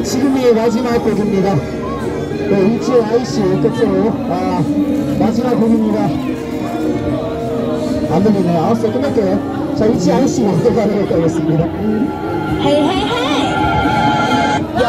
지금이 마지막 곡입니다. 네, 일제 IC 끝으로 마지막 곡입니다. 안 들리네요. 알았어요. 끝낼게요. 자, 일제 IC 들어가도록 하겠습니다. Hey, hey, hey! Yo!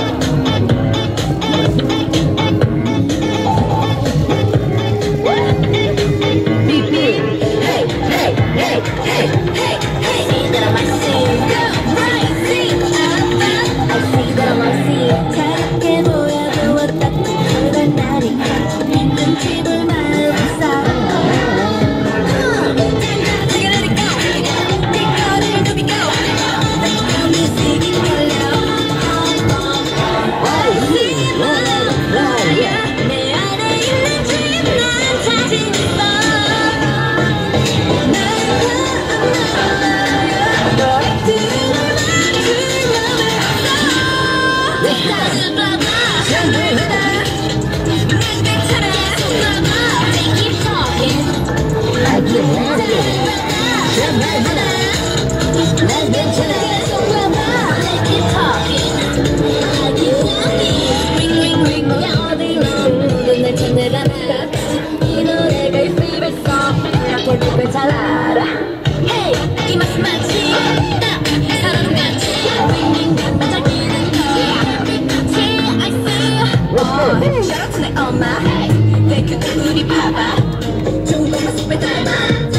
Hey, 이맛 맞지? 사랑은 같이 반짝이는 거 빛이 아이스 Shout out to 내 엄마 내 곁에 우리 봐봐 좋은 것만 숲에 담아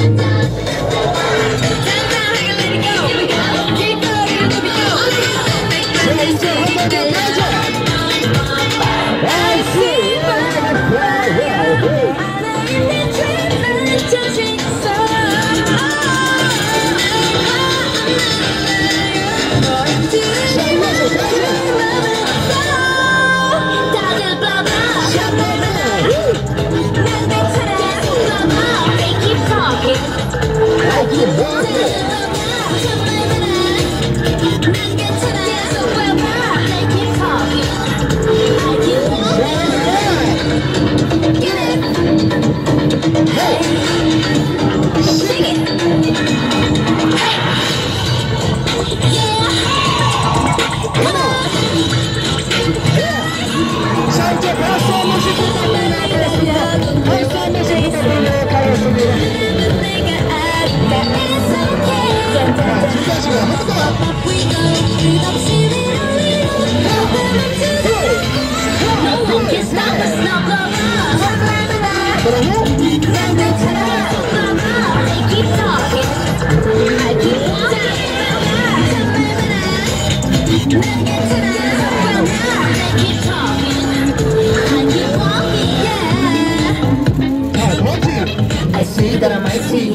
I see that I might see.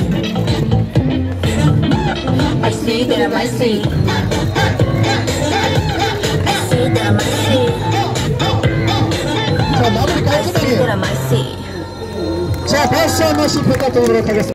I see that I might see. I see that I might see. 자, 마무리 깔끔하게. I see that I might see. 자, 박수 한 번씩 부탁드리도록 하겠습니다.